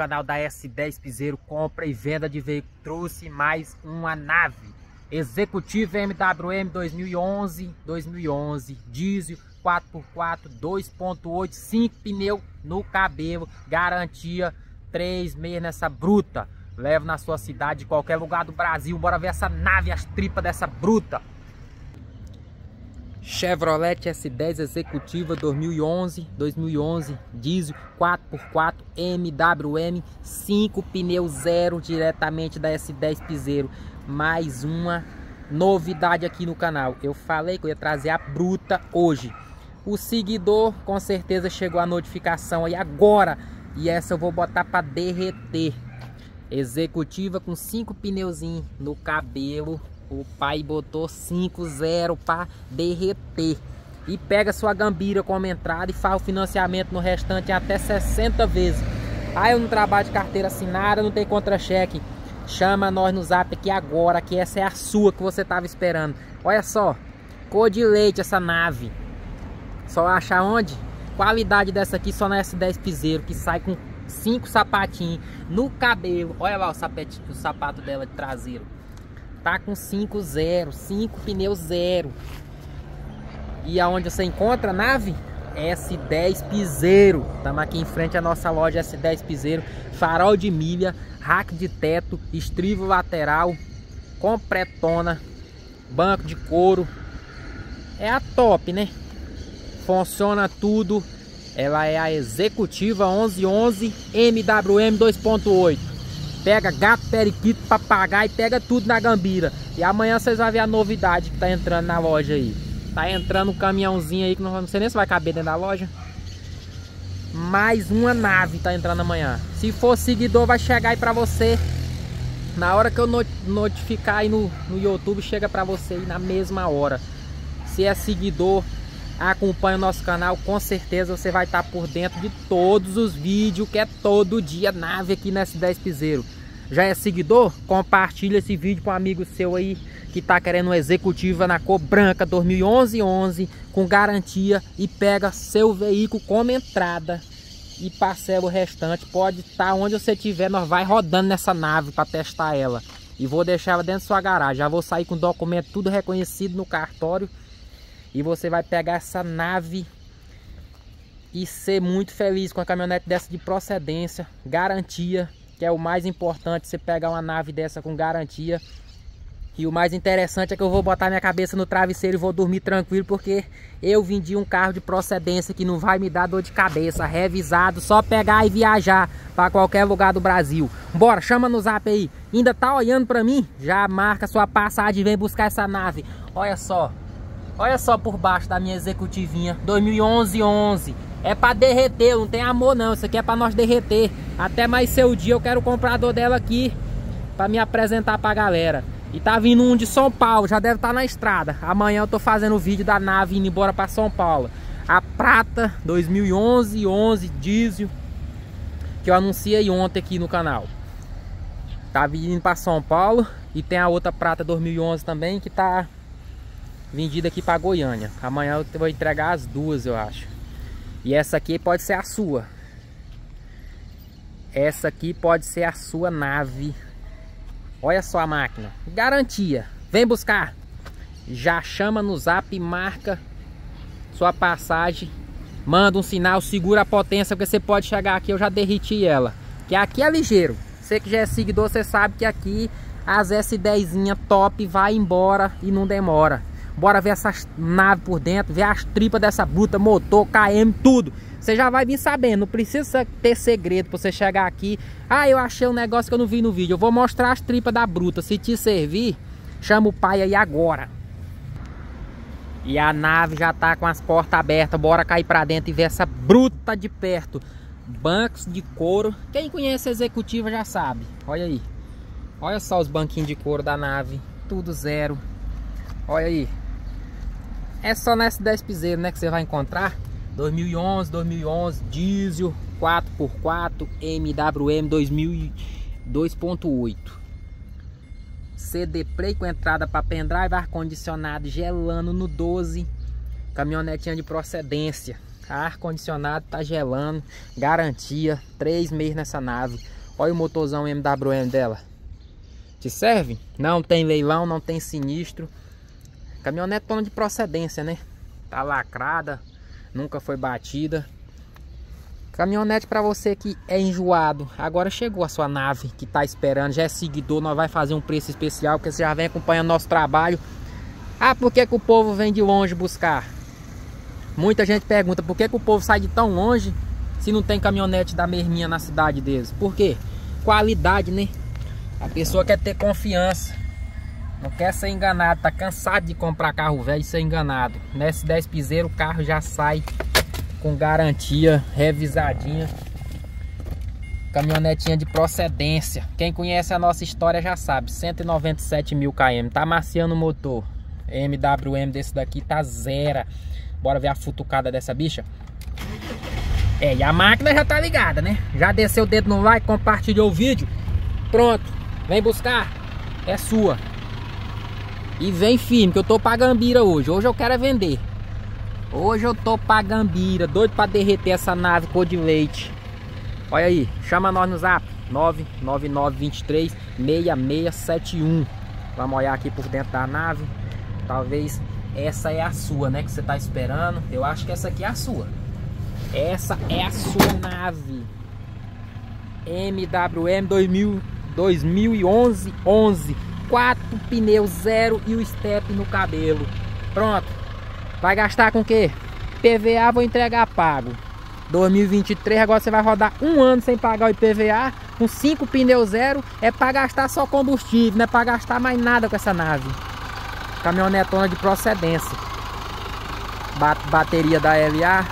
canal da S10 Piseiro, compra e venda de veículo. Trouxe mais uma nave executiva MWM 2011, diesel 4x4, 2.8, 5 pneus no cabelo, garantia 3 meses nessa bruta. Leva na sua cidade, qualquer lugar do Brasil. Bora ver essa nave, as tripas dessa bruta. Chevrolet S10 executiva 2011, diesel 4x4 MWM, 5 pneus zero, diretamente da S10 Piseiro. Mais uma novidade aqui no canal. Eu falei que eu ia trazer a bruta hoje. O seguidor com certeza chegou a notificação aí agora, e essa eu vou botar para derreter. Executiva com 5 pneuzinhos no cabelo. O pai botou 5.0 para derreter. E pega sua gambira como entrada e faz o financiamento no restante até 60 vezes. Ah, eu não trabalho de carteira assinada, não tem contra-cheque. Chama nós no zap aqui agora, que essa é a sua que você estava esperando. Olha só, cor de leite essa nave. Só achar onde? Qualidade dessa aqui só na S10 Piseiro, que sai com 5 sapatinhos no cabelo. Olha lá o sapato dela de traseiro. Tá com 5.0, 5 pneus zero. E aonde você encontra a nave? S10 Piseiro. Estamos aqui em frente à nossa loja S10 Piseiro. Farol de milha, rack de teto, estribo lateral, completona, banco de couro. É a top, né? Funciona tudo. Ela é a executiva 1111 MWM 2.8. Pega gato, periquito, papagaio, pega tudo na gambira. E amanhã vocês vão ver a novidade que tá entrando na loja aí. Tá entrando um caminhãozinho aí que não sei nem se vai caber dentro da loja. Mais uma nave tá entrando amanhã. Se for seguidor, vai chegar aí pra você. Na hora que eu notificar aí no YouTube, chega pra você aí na mesma hora. Se é seguidor, acompanha o nosso canal, com certeza você vai estar por dentro de todos os vídeos, que é todo dia nave aqui na S10 Piseiro. Já é seguidor? Compartilha esse vídeo com um amigo seu aí que tá querendo uma executiva na cor branca 2011 com garantia, e pega seu veículo como entrada e parcela o restante. Pode estar onde você estiver, nós vai rodando nessa nave para testar ela. E vou deixar ela dentro da sua garagem. Já vou sair com o documento tudo reconhecido no cartório. E você vai pegar essa nave e ser muito feliz com a caminhonete dessa de procedência, garantia, que é o mais importante, você pegar uma nave dessa com garantia. E o mais interessante é que eu vou botar minha cabeça no travesseiro e vou dormir tranquilo, porque eu vendi um carro de procedência que não vai me dar dor de cabeça, revisado, só pegar e viajar para qualquer lugar do Brasil. Bora, chama no zap aí. Ainda tá olhando para mim? Já marca sua passagem e vem buscar essa nave. Olha só por baixo da minha executivinha 2011. É para derreter, não tem amor não. Isso aqui é para nós derreter. Até mais seu dia eu quero o comprador dela aqui para me apresentar pra galera. E tá vindo um de São Paulo, já deve estar na estrada. Amanhã eu tô fazendo o vídeo da nave indo embora para São Paulo. A prata 2011 diesel, que eu anunciei ontem aqui no canal. Tá vindo para São Paulo. E tem a outra prata 2011 também, que tá vendida aqui para Goiânia. Amanhã eu vou entregar as duas, eu acho. E essa aqui pode ser a sua. Essa aqui pode ser a sua nave. Olha só a máquina. Garantia. Vem buscar. Já chama no zap, marca sua passagem. Manda um sinal, segura a potência, porque você pode chegar aqui, eu já derreti ela. Que aqui é ligeiro. Você que já é seguidor, você sabe que aqui as S10zinha top vai embora e não demora. Bora ver essas naves por dentro, ver as tripas dessa bruta, motor, KM, tudo. Você já vai vir sabendo, não precisa ter segredo pra você chegar aqui. Ah, eu achei um negócio que eu não vi no vídeo. Eu vou mostrar as tripas da bruta. Se te servir, chama o pai aí agora. E a nave já tá com as portas abertas. Bora cair pra dentro e ver essa bruta de perto. Bancos de couro. Quem conhece a executiva já sabe. Olha aí. Olha só os banquinhos de couro da nave. Tudo zero. Olha aí. É só na S10 Piseiro, né, que você vai encontrar. 2011 diesel 4x4 MWM 2.8. CD Play com entrada para pendrive, ar condicionado gelando no 12. Caminhonetinha de procedência. Ar condicionado tá gelando, garantia 3 meses nessa nave. Olha o motorzão MWM dela. Te serve? Não tem leilão, não tem sinistro. Caminhonetona de procedência, né? Tá lacrada, nunca foi batida. Caminhonete para você que é enjoado. Agora chegou a sua nave, que tá esperando, já é seguidor. Nós vai fazer um preço especial, porque você já vem acompanhando nosso trabalho. Ah, por que o povo vem de longe buscar? Muita gente pergunta por que o povo sai de tão longe se não tem caminhonete da mesminha na cidade deles. Por quê? Qualidade, né? A pessoa quer ter confiança, não quer ser enganado, tá cansado de comprar carro velho e ser enganado. Nesse 10 piseiro o carro já sai com garantia, revisadinha. Caminhonetinha de procedência. Quem conhece a nossa história já sabe, 197 mil km, tá maciando o motor. MWM desse daqui tá zero. Bora ver a futucada dessa bicha. E a máquina já tá ligada, né? Já desceu o dedo no like, compartilhou o vídeo. Pronto, vem buscar. É sua. E vem firme, que eu tô pra Gambira hoje. Hoje eu quero é vender. Hoje eu tô pra Gambira, doido pra derreter essa nave cor de leite. Olha aí, chama nós no zap 999236671. Vamos olhar aqui por dentro da nave. Talvez essa é a sua, né? Que você tá esperando. Eu acho que essa aqui é a sua. Essa é a sua nave. MWM 2011. 4 pneus zero e o step no cabelo. Pronto. Vai gastar com o quê? PVA vou entregar pago. 2023 agora você vai rodar um ano sem pagar o IPVA. Com 5 pneus zero. É para gastar só combustível. Não é para gastar mais nada com essa nave. Caminhonetona de procedência. Bateria da LA.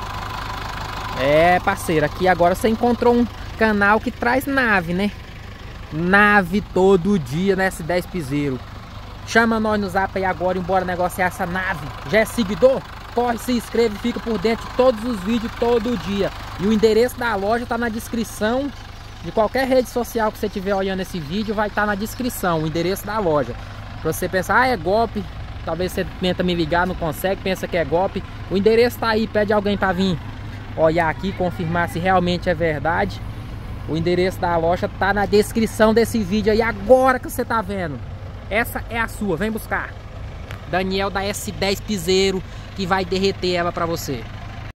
É, parceiro, aqui agora você encontrou um canal que traz nave, né? Nave todo dia nesse 10 piseiro. Chama nós no zap aí agora e bora negociar essa nave. Já é seguidor? Corre, se inscreve, fica por dentro de todos os vídeos todo dia. E o endereço da loja tá na descrição. De qualquer rede social que você estiver olhando esse vídeo, vai estar na descrição o endereço da loja. Pra você pensar, ah, é golpe. Talvez você tenta me ligar, não consegue, pensa que é golpe. O endereço tá aí, pede alguém pra vir olhar aqui, confirmar se realmente é verdade. O endereço da loja tá na descrição desse vídeo aí, agora que você tá vendo. Essa é a sua, vem buscar. Daniel da S10 Piseiro, que vai derreter ela pra você.